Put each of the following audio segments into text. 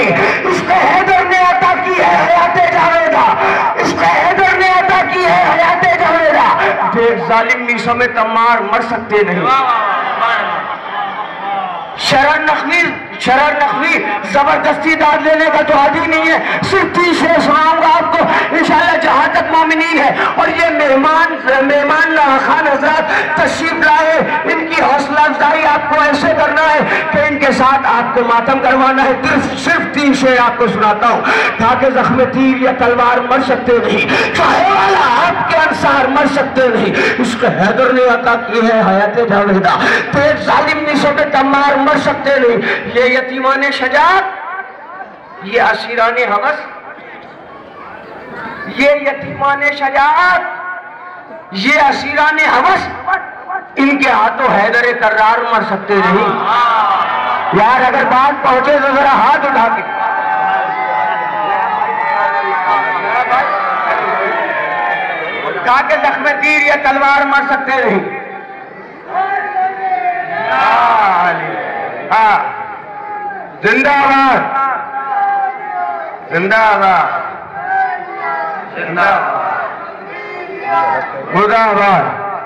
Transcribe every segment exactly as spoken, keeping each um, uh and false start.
نہیں، عشق حیدر نے عطا کی ہے حیات جاویدہ، عشق حیدر نے عطا کی ہے حیات جاویدہ۔ دیکھ ظالم میسوں میں تمار مر سکتے نہیں۔ شرر نقوی شرر نقوی زبردستی داد لینے کا تو عادی نہیں ہے، صرف تیس شعر سناؤں گا آپ کو انشاءاللہ جہاں تک مومنین ہے۔ اور یہ مہمان مہمان خان حضرات تشریف لائے، ان کی حوصلہ افزائی آپ کو ایسے کرنا ہے کہ ان کے ساتھ آپ کو ماتم کروانا ہے۔ صرف تین شعر آپ کو سناتا ہوں۔ تاکہ زخم تیر یا تلوار مر سکتے نہیں، چاہے والا آپ کے انصار مر سکتے نہیں، عشق حیدر نے عطا کی ہے حیات جاویدہ۔ تیز ظالم نیسوں پہ تمار مر سکتے نہیں۔ یہ یتیمان شجاعت، یہ اسیران ہوس، یہ یتیمان شجاعت، یہ اسیران ہوس، ان کے ہاتھوں حیدر کرار مر سکتے نہیں۔ یار اگر بات پہنچے تو ذرا ہاتھ اٹھا کے کہا کہ زخم تیر یا تلوار مر سکتے نہیں۔ ہاں زندہ آباد، زندہ آباد، زندہ خدا آباد۔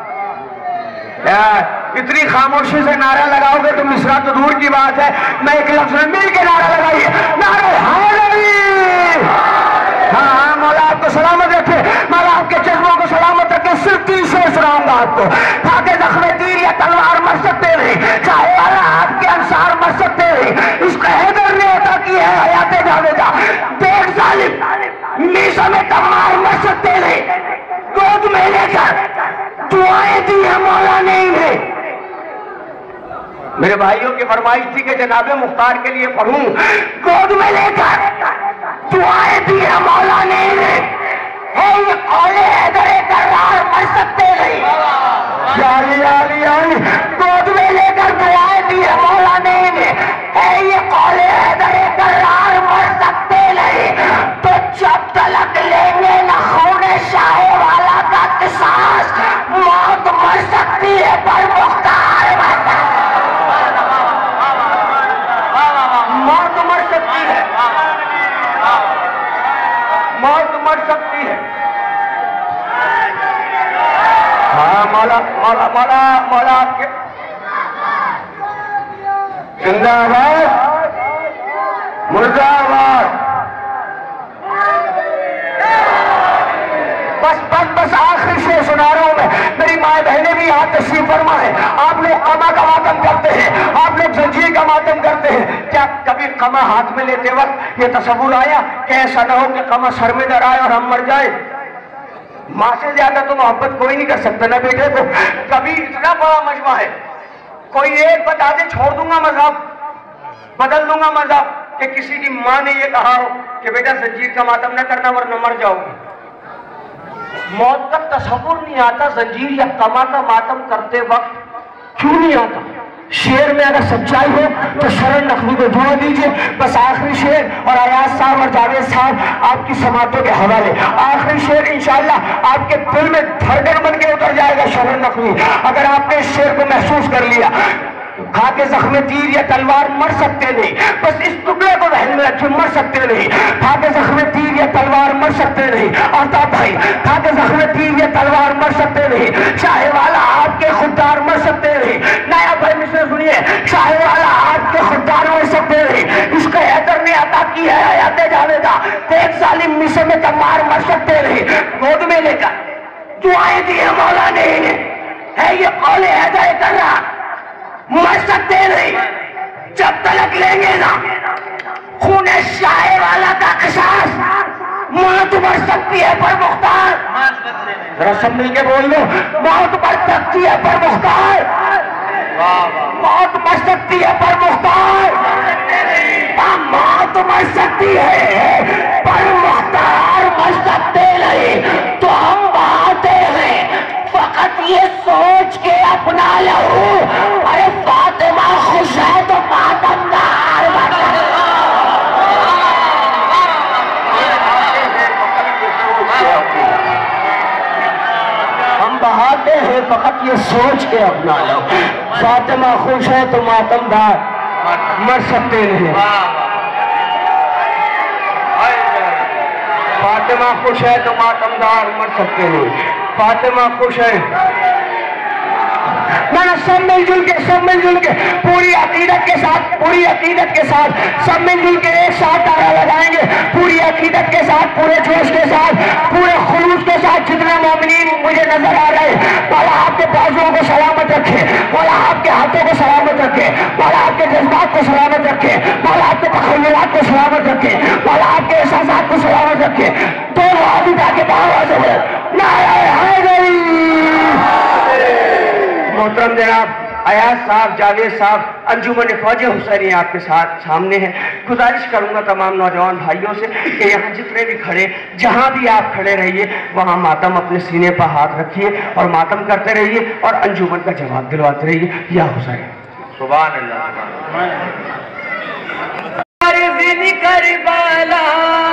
یار اتنی خاموشی سے نعرہ لگاؤ گے تو مصرع تو دور کی بات ہے، میں ایک لفظ میں مل کے نعرہ لگائیے، نعرہ حیدری۔ ہاں ہاں مولا آپ کو سلامت رکھے، مولا آپ کے جذبوں کو سلامت رکھے۔ صرف تین شعر سناؤں گا آپ کو۔ تاکہ زخم تیر یا تلوار مر سکتے نہیں، چاہے والا آپ کے انصار مر سکتے نہیں، عشق حیدر نے عطا کی ہے حیات جاویدہ۔ دیکھ ظالم میسوں میں تمار مر سکتے نہیں، گود میں لے کر دعائیں دی ہیں مولا نے انہیں۔ میرے بھائیوں کی فرمائش تھی کہ جناب مختار کے لیے پڑھوں، گود میں لے کر دعائیں دی ہیں مولا نے انہیں۔ ہے یہ قول حیدر کرار مر سکتے نہیں، یاری یاری یاری گود میں لے کر دعائیں دی ہیں مولا نے انہیں۔ ہے یہ قول حیدر کرار مر سکتے نہیں، تو جب تلک لیں گے نہ خون شاہ والا کا قصاص، موت مر سکتی ہے پر مختار مر موت مر سکتی ہے، موت مر سکتی ہے۔ ہاں مولا مولا مولا مولا آپ کے زندہ آباد، مردہ آباد۔ بس بس بس آخری شعر سنا رہا ہوں میں، میری مائیں بہنیں بھی یہاں تشریف فرما ہے۔ آپ لوگ قمع کا ماتم کرتے ہیں، آپ لوگ زنجیر کا ماتم کرتے ہیں، کیا کبھی قمع ہاتھ میں لیتے وقت یہ تصور آیا کہ ایسا نہ ہو کہ قمع سر میں ڈر آئے اور ہم مر جائیں؟ ماں سے زیادہ تو محبت کوئی نہیں کر سکتا نا بیٹے کو۔ کبھی اتنا بڑا مجمع ہے، کوئی ایک بتا دے چھوڑ دوں گا مذہب، بدل دوں گا مذہب، کہ کسی کی ماں نے یہ کہا ہو کہ بیٹا زنجیر کا ماتم نہ کرنا ورنہ مر جاؤ گی۔ موت کا تصور نہیں آتا، زنجیر یا قمع کا ماتم کرتے وقت کیوں نہیں آتا؟ شعر میں اگر سچائی ہو تو شرر نقوی کو دعا دیجئے۔ بس آخری شعر اور ایاز صاحب اور جاوید صاحب آپ کی سماعتوں کے حوالے۔ آخری شعر انشاءاللہ آپ کے دل میں دھڑکن بن کے اتر جائے گا شرر نقوی، اگر آپ نے اس شعر کو محسوس کر لیا۔ کھا کے زخم تیر یا تلوار مر سکتے نہیں، بس اس ٹکڑے کو ذہن میں رکھے، مر سکتے نہیں۔ کھا کے زخم تیر یا تلوار مر سکتے نہیں۔ آفتاب بھائی کھا کے زخم تیر یا تلوار مر سکتے نہیں، چاہے والا آپ کے خوددار مر سکتے نہیں۔ نیا بھائی مجھے سنیے، چاہے والا آپ کے خوددار مر سکتے نہیں، عشق حیدر نے عطا کی ہے حیات جاویدہ۔ ایک ظالم میسوں میں تمار مر سکتے نہیں، گود میں لے کر دعائیں دی ہیں مولا نے انہیں۔ ہے یہ قول حیدر کرار مر سکتے نہیں، جب تلک لیں گے نا خون شاہ والا کا قصاص، موت مر سکتی ہے پر مختار۔ ذرا سب مل کے بول لو، موت مر سکتی ہے پر مختار، موت مر سکتی ہے پر مختار، موت مر سکتی ہے پر مختار مر سکتے نہیں، تو ہم بہاتے ہیں فقط یہ سوچ کے اپنا لہو، ارے فاطمہ خوش ہے تو ماتم نہ ہار بتا۔ ہم بہاتے ہیں فقط یہ سوچ کے اپنا لہو، فاطمہ خوش ہے تو ماتم دار مر سکتے نہیں۔ فاطمہ خوش ہے تو ماتمدار مر سکتے ہیں. فاطمہ خوش ہے. میں سب مل جل کے سب مل جل کے پوری عقیدت کے ساتھ پوری عقیدت کے ساتھ سب مل جل کے ایک ساتھ نعرہ لگائیں گے. پوری عقیدت کے ساتھ, پورے جوش کے ساتھ, پورے خلوص کے ساتھ. جتنے مومنین مجھے نظر آ رہے ہیں, مولا آپ کے بازوؤں کو سلامت رکھے, مولا آپ کے ہاتھوں کو سلامت رکھے, مولا آپ کے جذبات کو سلامت رکھے, مولا آپ کے تخیلات کو سلامت رکھے, مولا آپ کے احساسات کو سلامت رکھے. دونوں ہاتھ اٹھا کے باہر سے نعرہ حیدری. محترم جناب ایاز صاحب, جاوید صاحب, انجمن فوج حسینی آپ کے ساتھ سامنے ہیں. گزارش کروں گا تمام نوجوان بھائیوں سے کہ یہاں جتنے بھی کھڑے, جہاں بھی آپ کھڑے رہیے وہاں ماتم اپنے سینے پر ہاتھ رکھیے اور ماتم کرتے رہیے اور انجمن کا جواب دلواتے رہیے. یا حسین. سبحان اللہ. سبحان کربلا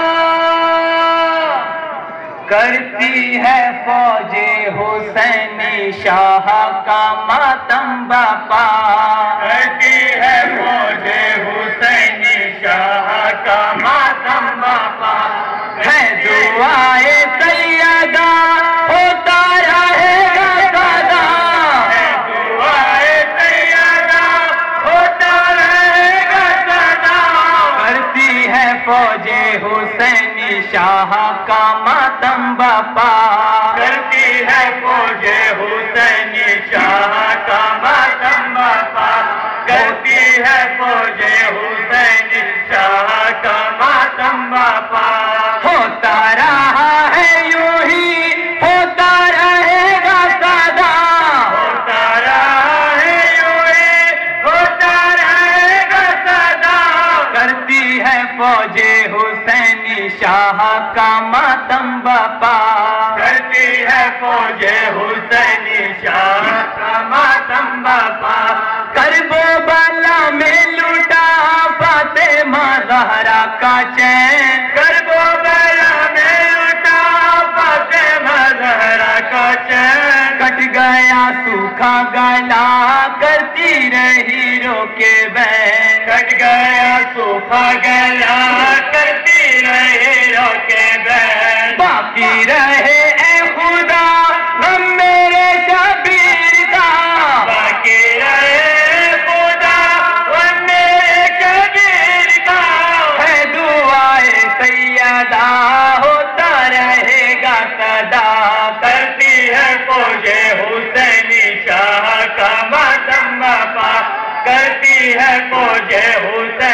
کرتی ہے فوج حسینی شاہ کا ماتم باپا. کرتی ہے فوج حسینی شاہ کا ماتم باپا. ہے دعائے سیدہ ہوتا رہے گا سدا. ہے دعائے سیدہ ہوتا رہے گا سدا. کرتی ہے فوج حسینی شاہ کا ماتم باپا. کرتی ہے فوج حسینی شاہ کا ماتم باپا. کرتی ہے فوج حسینی شاہ کا ماتم باپا. ہوتا رہا ہے یوں ہی ہوتا رہے گا سدا. ہوتا رہا ہے یوں ہی ہوتا رہے گا سدا. کرتی ہے فوج حسینی شاہ کا ماتم باپا. کرتی ہے فوج حسینی شاہ کا ماتم باپا. کرب و بلا میں لوٹا فاطمہ زہرا کا چین. کرب و بلا میں لوٹا فاطمہ زہرا کا چین. کٹ گیا سوکھا گلا کرتی رہی رو کے بین. کٹ گیا سوکھا گلا کرتی رہی رو کے بین. باقی رہے اے خدا غم میرے شبیر کا. باقی رہے خدا غم میرے شبیر کا. ہے دعائے سیدہ ہوتا رہے گا سدا. کرتی ہے فوج حسینی شاہ کا ماتم باپا. کرتی ہے فوج حسینی